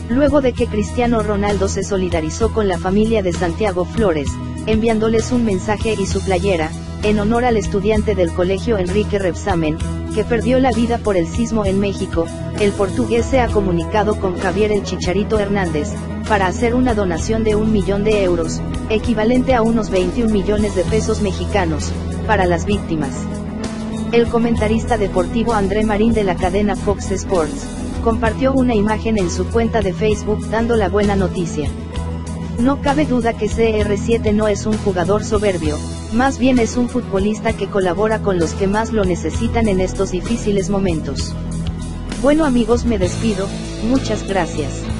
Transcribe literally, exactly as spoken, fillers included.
luego de que Cristiano Ronaldo se solidarizó con la familia de Santiago Flores, enviándoles un mensaje y su playera, en honor al estudiante del colegio Enrique Rebsamen, que perdió la vida por el sismo en México. El portugués se ha comunicado con Javier El Chicharito Hernández, para hacer una donación de un millón de euros, equivalente a unos veintiún millones de pesos mexicanos, para las víctimas. El comentarista deportivo André Marín de la cadena Fox Sports, compartió una imagen en su cuenta de Facebook dando la buena noticia. No cabe duda que C R siete no es un jugador soberbio, más bien es un futbolista que colabora con los que más lo necesitan en estos difíciles momentos. Bueno amigos, me despido, muchas gracias.